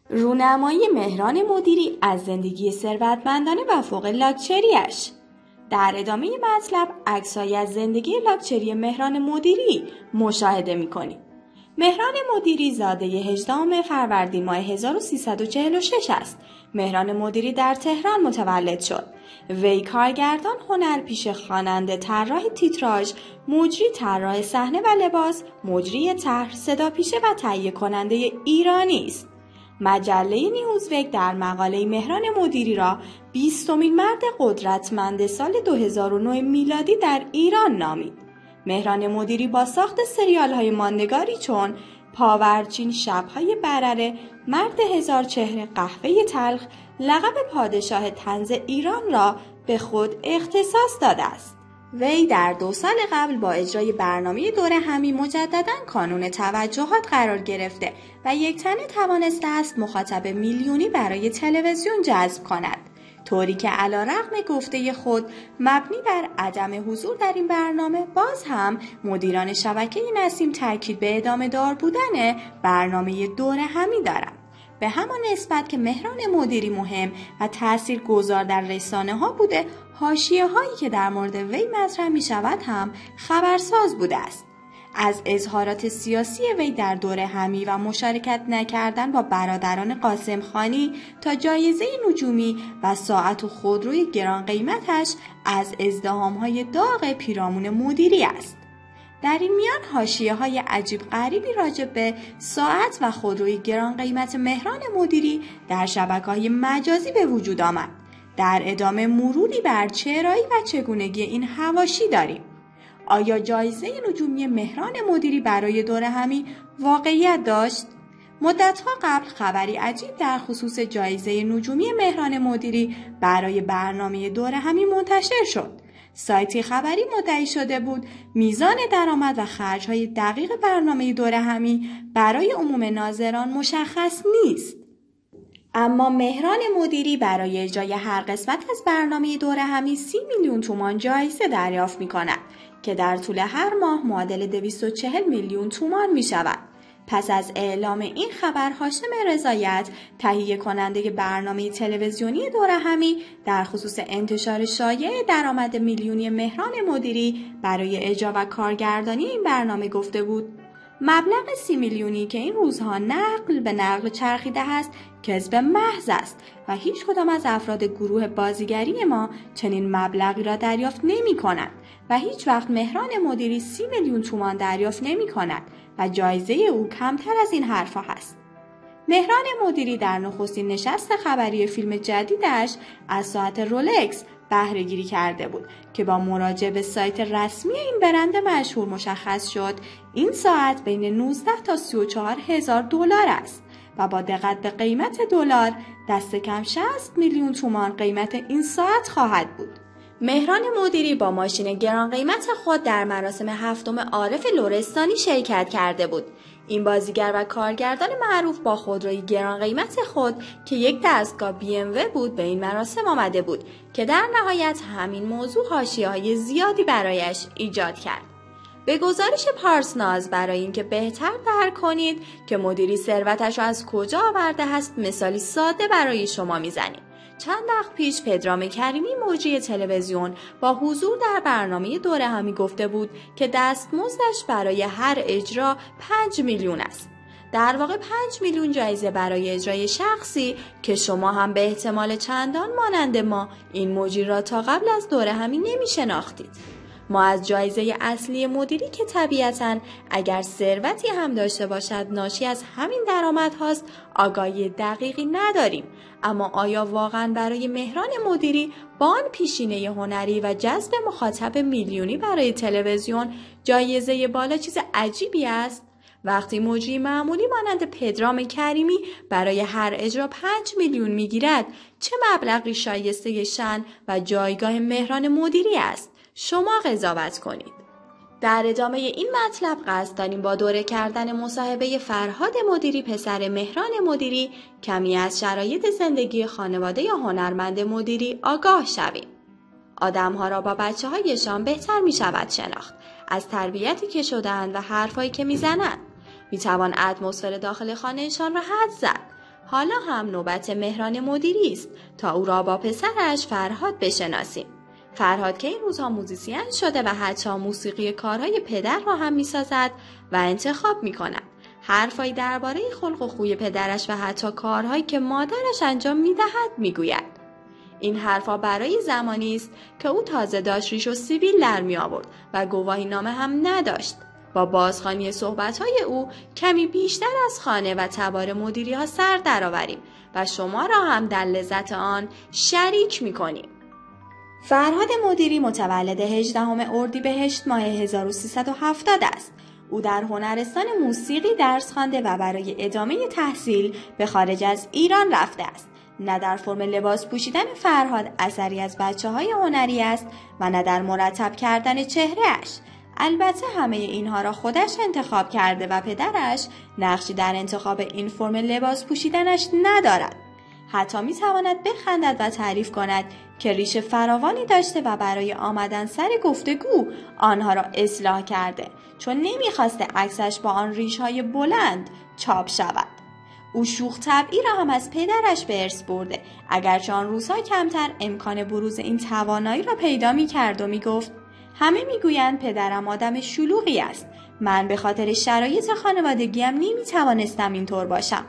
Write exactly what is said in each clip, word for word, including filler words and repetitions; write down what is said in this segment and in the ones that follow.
رونمایی مهران مدیری از زندگی ثروتمندانه و فوق لاکچریش. در ادامه مطلب عکس‌هایی از زندگی لاکچری مهران مدیری مشاهده می‌کنیم. مهران مدیری زاده هجدهم فروردین ماه هزار و سیصد و چهل و شش است. مهران مدیری در تهران متولد شد. وی کارگردان، هنرپیشه، خواننده، طراح تیتراژ، مجری، طراح صحنه و لباس، مجری طرح، صداپیشه و تهیه کننده ایرانی است. مجله نیوزویک در مقاله مهران مدیری را بیستمین مرد قدرتمند سال دو هزار و نه میلادی در ایران نامید. مهران مدیری با ساخت سریال‌های ماندگاری چون پاورچین، شب‌های برره، مرد هزار چهره، قهوه تلخ، لقب پادشاه طنز ایران را به خود اختصاص داده است. وی در دو سال قبل با اجرای برنامه دور همی مجدداً کانون توجهات قرار گرفته و یک تنه توانسته است مخاطب میلیونی برای تلویزیون جذب کند، طوری که علیرغم گفته خود مبنی بر عدم حضور در این برنامه، باز هم مدیران شبکه نسیم تاکید به ادامه دار بودن برنامه دور همی دارند. به همان نسبت که مهران مدیری مهم و تاثیرگذار در رسانه ها بوده، حاشیه هایی که در مورد وی مطرح می شود هم خبرساز بوده است. از اظهارات سیاسی وی در دور همی و مشارکت نکردن با برادران قاسم خانی تا جایزه نجومی و ساعت و خودروی گران قیمتش، از ازدحام های داغ پیرامون مدیری است. در این میان حاشیه های عجیب غریبی راجع به ساعت و خودروی گران قیمت مهران مدیری در شبکه‌های مجازی به وجود آمد. در ادامه مروری بر چرایی و چگونگی این حواشی داریم. آیا جایزه نجومی مهران مدیری برای دور همی واقعیت داشت؟ مدت‌ها قبل خبری عجیب در خصوص جایزه نجومی مهران مدیری برای برنامه دور همی منتشر شد. سایتی خبری مدعی شده بود میزان درآمد و خرج‌های دقیق برنامه دور همی برای عموم ناظران مشخص نیست. اما مهران مدیری برای اجرای هر قسمت از برنامه دور همی سی میلیون تومان جایزه دریافت می‌کند که در طول هر ماه معادل دویست و چهل میلیون تومان می‌شود. پس از اعلام این خبر، هاشم رضایت، تهیه کننده برنامه تلویزیونی دور همی، در خصوص انتشار شایع درآمد میلیونی مهران مدیری برای اجرا و کارگردانی این برنامه گفته بود: مبلغ سی میلیونی که این روزها نقل به نقل چرخیده است کذب محض است و هیچ کدام از افراد گروه بازیگری ما چنین مبلغی را دریافت نمی کنند و هیچ وقت مهران مدیری سی میلیون تومان دریافت نمی کند و جایزه او کمتر از این حرفا هست. مهران مدیری در نخستین نشست خبری فیلم جدیدش از ساعت رولکس بهره گیری کرده بود که با مراجعه به سایت رسمی این برند مشهور مشخص شد این ساعت بین نوزده تا سی و چهار هزار دلار است و با دقت به قیمت دلار دست کم شصت میلیون تومان قیمت این ساعت خواهد بود. مهران مدیری با ماشین گران قیمت خود در مراسم هفتم عارف لرستانی شرکت کرده بود. این بازیگر و کارگردان معروف با خودروی گران قیمت خود که یک دستگاه بی ام و بود به این مراسم آمده بود که در نهایت همین موضوع حاشیه‌های زیادی برایش ایجاد کرد. به گزارش پارسناز، برای اینکه بهتر درک کنید که مدیری ثروتش را از کجا آورده است، مثالی ساده برای شما میزنیم. چند وقت پیش پدرام کریمی، مجری تلویزیون، با حضور در برنامه دور همی گفته بود که دستمزدش برای هر اجرا پنج میلیون است. در واقع پنج میلیون جایزه برای اجرای شخصی که شما هم به احتمال چندان مانند ما این مجری را تا قبل از دور همی نمی شناختید. ما از جایزه اصلی مدیری که طبیعتاً اگر ثروتی هم داشته باشد ناشی از همین درآمد هاست آگاهی دقیقی نداریم. اما آیا واقعاً برای مهران مدیری با آن پیشینه هنری و جذب مخاطب میلیونی برای تلویزیون جایزه بالا چیز عجیبی است؟ وقتی مجری معمولی مانند پدرام کریمی برای هر اجرا پنج میلیون میگیرد، چه مبلغی شایسته شأن و جایگاه مهران مدیری است؟ شما قضاوت کنید. در ادامه این مطلب قصد داریم با دوره کردن مصاحبه فرهاد مدیری پسر مهران مدیری کمی از شرایط زندگی خانواده یا هنرمند مدیری آگاه شویم. آدم‌ها را با بچه‌هایشان بهتر می‌شود شناخت، از تربیتی که شده‌اند و حرفایی که می‌زنند. می‌توان اتمسفر داخل خانه‌شان را حدس زد. حالا هم نوبت مهران مدیری است تا او را با پسرش فرهاد بشناسیم. فرهاد که این روزها موزیسین شده و حتی موسیقی کارهای پدر را هم می‌سازد و انتخاب می‌کند. حرفایی درباره خلق و خوی پدرش و حتی کارهایی که مادرش انجام می‌دهد می‌گوید. این حرفا برای زمانی است که او تازه داشت ریش و سیبیل در می‌آورد و گواهی نامه هم نداشت. با بازخوانی صحبت‌های او کمی بیشتر از خانه و تبار مدیری‌ها سر درآوریم و شما را هم در لذت آن شریک می‌کنیم. فرهاد مدیری متولد هجدهم اردیبهشت ماه هزار و سیصد و هفتاد است. او در هنرستان موسیقی درس خوانده و برای ادامه تحصیل به خارج از ایران رفته است. نه در فرم لباس پوشیدن فرهاد اثری از بچه‌های هنری است و نه در مرتب کردن چهره‌اش. البته همه اینها را خودش انتخاب کرده و پدرش نقشی در انتخاب این فرم لباس پوشیدنش ندارد. حتی می تواند بخندد و تعریف کند که ریش فراوانی داشته و برای آمدن سر گفتگو آنها را اصلاح کرده، چون نمیخواسته عکسش با آن ریش‌های بلند چاپ شود. او شوخ طبعی را هم از پدرش به ارث برده، اگرچه آن روزها کمتر امکان بروز این توانایی را پیدا می کرد و می گفت همه می گویند پدرم آدم شلوغی است. من به خاطر شرایط خانوادگیم نمی توانستم اینطور باشم.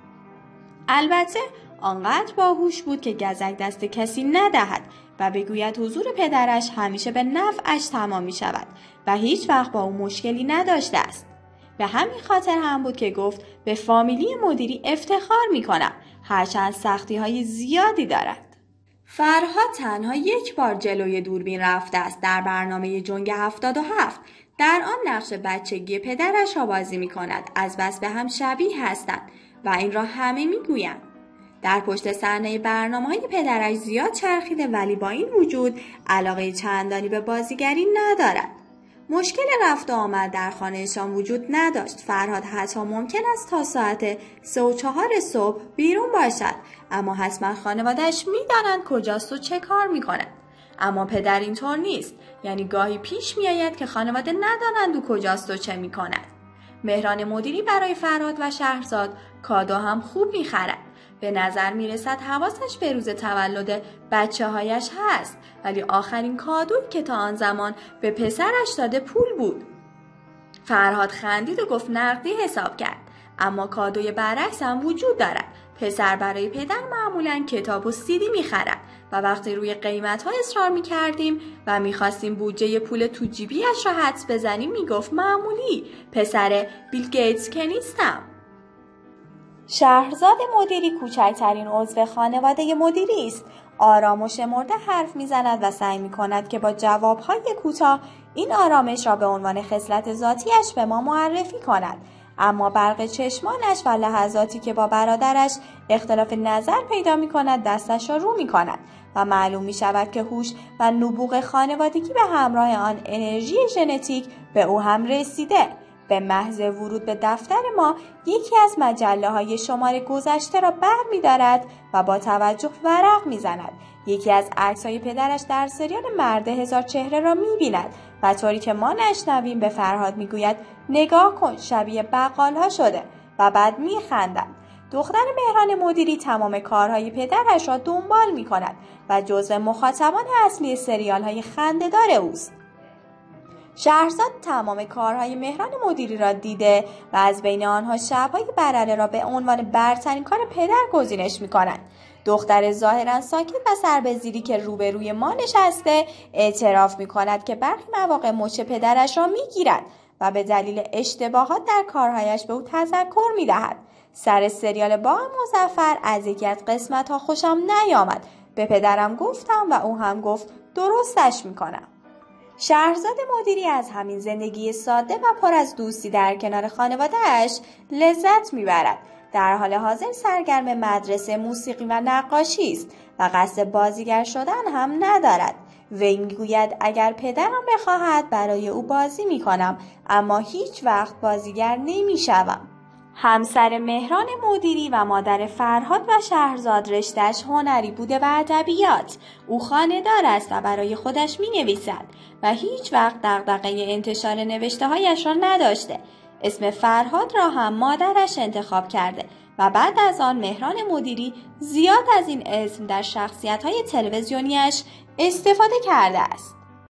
البته آنقدر باهوش بود که گزک دست کسی ندهد و بگوید حضور پدرش همیشه به نفعش تمام می شود و هیچ وقت با او مشکلی نداشته است. به همین خاطر هم بود که گفت به فامیلی مدیری افتخار می کنم، هرچند سختی های زیادی دارد. فرهاد تنها یک بار جلوی دوربین رفته است، در برنامه جنگ هفتاد و هفت. در آن نقش بچگی پدرش را بازی می کند، از بس به هم شبیه هستند و این را همه می گویند. در پشت صحنه برنامه‌های پدرش زیاد چرخیده، ولی با این وجود علاقه چندانی به بازیگری ندارد. مشکل رفت و آمد در خانهشان وجود نداشت. فرهاد حتی ممکن است تا ساعت سه و چهار صبح بیرون باشد، اما حتما خانواده‌اش می‌دانند کجاست و چه کار می‌کند. اما پدر اینطور نیست، یعنی گاهی پیش می‌آید که خانواده ندانند او کجاست و چه می‌کند. مهران مدیری برای فرهاد و شهرزاد کادو هم خوب می‌خرد. به نظر میرسد حواسش به روز تولد بچه هایش هست، ولی آخرین کادویی که تا آن زمان به پسرش داده پول بود. فرهاد خندید و گفت نقدی حساب کرد، اما کادوی برعکس هم وجود دارد. پسر برای پدر معمولاً کتاب و سیدی میخرد و وقتی روی قیمت ها اصرار میکردیم و میخواستیم بودجه پول تو جیبیش را حدس بزنیم میگفت معمولی، پسر بیل گیتس که نیستم. شهرزاد مدیری کوچکترین عضو خانواده مدیری است. آرام و شمرده حرف میزند و سعی میکند که با جوابهای کوتاه این آرامش را به عنوان خصلت ذاتیش به ما معرفی کند. اما برق چشمانش و لحظاتی که با برادرش اختلاف نظر پیدا میکند دستش را رو میکند و معلوم میشود که هوش و نبوغ خانوادگی به همراه آن انرژی ژنتیک به او هم رسیده. به محض ورود به دفتر ما یکی از مجله های شماره گذشته را بر می دارد و با توجه ورق می زند. یکی از عکس های پدرش در سریال مرد هزار چهره را می بیند و طوری که ما نشنویم به فرهاد می گوید نگاه کن شبیه بقال ها شده و بعد می خندد. دختر مهران مدیری تمام کارهای پدرش را دنبال می کند و جزو مخاطبان اصلی سریال های خنده‌دار اوست. شهرزاد تمام کارهای مهران مدیری را دیده و از بین آنها شب‌های برره را به عنوان برترین کار پدر گزینش می‌کند. دختر ظاهراً ساکت و سر به زیری که روبروی ما نشسته اعتراف می‌کند که برخی مواقع مچ پدرش را می‌گیرد و به دلیل اشتباهات در کارهایش به او تذکر می‌دهد. سر سریال باغ مظفر از یکی از قسمت‌ها خوشم نیامد. به پدرم گفتم و او هم گفت درستش می‌کنم. شهرزاد مدیری از همین زندگی ساده و پر از دوستی در کنار خانواده‌اش لذت میبرد. در حال حاضر سرگرم مدرسه موسیقی و نقاشی است و قصد بازیگر شدن هم ندارد. وی میگوید اگر پدرم بخواهد برای او بازی میکنم، اما هیچ وقت بازیگر نمیشوم. همسر مهران مدیری و مادر فرهاد و شهرزاد رشته‌اش هنری بوده و ادبیات. او خانه‌دار است و برای خودش می‌نویسد و هیچ وقت دغدغه انتشار نوشته‌هایش را نداشته. اسم فرهاد را هم مادرش انتخاب کرده و بعد از آن مهران مدیری زیاد از این اسم در شخصیت‌های تلویزیونیش استفاده کرده است.